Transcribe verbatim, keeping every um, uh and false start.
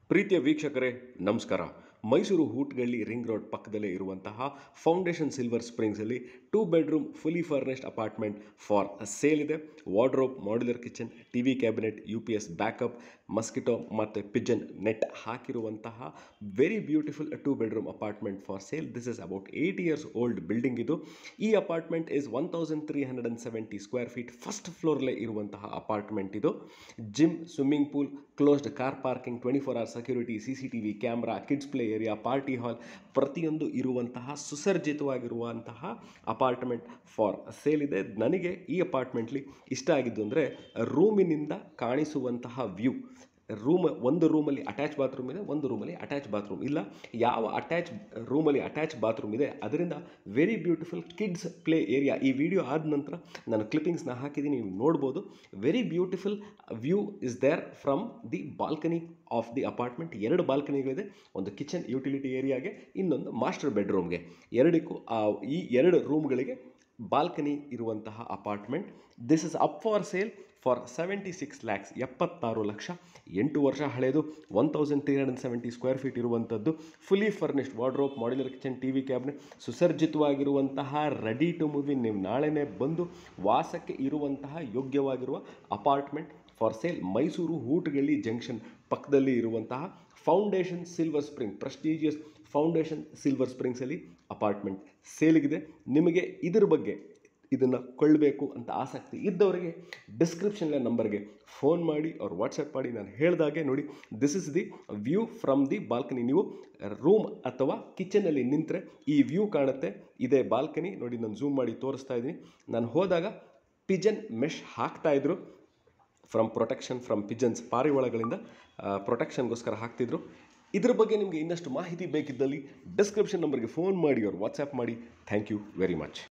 ಪ್ರೀತಿಯ ವೀಕ್ಷಕರೇ ನಮಸ್ಕಾರ. ಮೈಸೂರು ಹೂಟ್ಗಳ್ಳಿ ರಿಂಗ್ ರೋಡ್ ಪಕ್ಕದಲ್ಲೇ ಇರುವಂತಹ ಫೌಂಡೇಶನ್ ಸಿಲ್ವರ್ ಸ್ಪ್ರಿಂಗ್ಸಲ್ಲಿ two bedroom fully furnished apartment for sale ಇದೆ. Wardrobe, modular kitchen, T V cabinet, U P S backup, mosquito ಮತ್ತು ಪಿಜನ್ ನೆಟ್ ಹಾಕಿರುವಂತಹ very beautiful two bedroom apartment for sale. This is about eight years old building ಇದು. ಈ apartment is one thousand three hundred and seventy square feet first ಫ್ಲೋರ್ಲೇ ಇರುವಂತಹ apartment ಇದು. Gym, swimming pool, closed car parking, twenty four hour security, C C T V camera, kids play area, party hall ಪ್ರತಿಯೊಂದು ಇರುವಂತಹ ಸುಸರ್ಜಿತವಾಗಿರುವಂತಹ apartment for sale ಇದೆ. ನನಗೆ ಈ ಅಪಾರ್ಟ್ಮೆಂಟ್ಲಿ ಇಷ್ಟ ಆಗಿದ್ದು ಅಂದರೆ ರೂಮಿನಿಂದ ಕಾಣಿಸುವಂತಹ ವ್ಯೂ. ರೂಮ್ ಒಂದು ರೂಮಲ್ಲಿ ಅಟ್ಯಾಚ್ ಬಾತ್ರೂಮ್ ಇದೆ, ಒಂದು ರೂಮಲ್ಲಿ ಅಟ್ಯಾಚ್ ಬಾತ್ರೂಮ್ ಇಲ್ಲ. ಯಾವ ಅಟ್ಯಾಚ್ ರೂಮಲ್ಲಿ ಅಟ್ಯಾಚ್ ಬಾತ್ರೂಮ್ ಇದೆ ಅದರಿಂದ very beautiful kids play area. ಈ ವಿಡಿಯೋ ಆದ ನಂತರ ನಾನು ಕ್ಲಿಪ್ಪಿಂಗ್ಸ್ನ ಹಾಕಿದ್ದೀನಿ, ನೀವು ನೋಡ್ಬೋದು. Very beautiful view is there from the balcony of the apartment. ಎರಡು ಬಾಲ್ಕನಿಗಳಿದೆ, ಒಂದು ಕಿಚನ್ ಯುಟಿಲಿಟಿ ಏರಿಯಾಗೆ, ಇನ್ನೊಂದು ಮಾಸ್ಟರ್ ಬೆಡ್ರೂಮ್ಗೆ. ಎರಡಕ್ಕೂ ಈ ಎರಡು ರೂಮ್ಗಳಿಗೆ ಬಾಲ್ಕನಿ ಇರುವಂತಹ apartment. This is up for sale for seventy six lakhs ಎಪ್ಪತ್ತಾರು ಲಕ್ಷ. ಎಂಟು ವರ್ಷ ಹಳೆಯದು, one thousand three hundred seventy square feet ಇರುವಂಥದ್ದು, fully furnished wardrobe, modular kitchen, T V cabinet, ಸುಸರ್ಜಿತವಾಗಿರುವಂತಹ ರೆಡಿ ಟು ಮೂವ್ ಇನ್. ನೀವು ನಾಳೆನೇ ಬಂದು ವಾಸಕ್ಕೆ ಇರುವಂತಹ ಯೋಗ್ಯವಾಗಿರುವ apartment for sale. Mysuru Hootagalli junction ಪಕ್ಕದಲ್ಲಿ ಇರುವಂತಹ Foundation Silver Spring, prestigious Foundation Silver ಸ್ಪ್ರಿಂಗ್ಸಲ್ಲಿ ಅಪಾರ್ಟ್ಮೆಂಟ್ ಸೇಲಿಗಿದೆ. ನಿಮಗೆ ಇದರ ಬಗ್ಗೆ ಇದನ್ನು ಕೊಳ್ಳಬೇಕು ಅಂತ ಆಸಕ್ತಿ ಇದ್ದವರಿಗೆ ಡಿಸ್ಕ್ರಿಪ್ಷನ್ಲೆ ನಂಬರ್ಗೆ ಫೋನ್ ಮಾಡಿ ಅವ್ರು ವಾಟ್ಸಪ್ ಮಾಡಿ. ನಾನು ಹೇಳಿದಾಗೆ ನೋಡಿ, this is the view from the balcony. ನೀವು ರೂಮ್ ಅಥವಾ ಕಿಚನಲ್ಲಿ ನಿಂತರೆ ಈ ವ್ಯೂ ಕಾಣುತ್ತೆ. ಇದೇ ಬಾಲ್ಕನಿ ನೋಡಿ, ನಾನು ಝೂಮ್ ಮಾಡಿ ತೋರಿಸ್ತಾ ಇದ್ದೀನಿ. ನಾನು ಹೋದಾಗ ಪಿಜನ್ ಮೆಶ್ ಹಾಕ್ತಾಯಿದ್ರು ಫ್ರಮ್ ಪ್ರೊಟೆಕ್ಷನ್ ಫ್ರಮ್ ಪಿಜನ್ಸ್, ಪಾರಿವಾಳಗಳಿಂದ ಪ್ರೊಟೆಕ್ಷನ್ಗೋಸ್ಕರ ಹಾಕ್ತಿದ್ರು. ಇದ್ರ ಬಗ್ಗೆ ನಿಮಗೆ ಇನ್ನಷ್ಟು ಮಾಹಿತಿ ಬೇಕಿದ್ದಲ್ಲಿ ಡಿಸ್ಕ್ರಿಪ್ಷನ್ ನಂಬರ್ಗೆ ಫೋನ್ ಮಾಡಿ ಅವ್ರು ವಾಟ್ಸಪ್ ಮಾಡಿ. Thank you very much.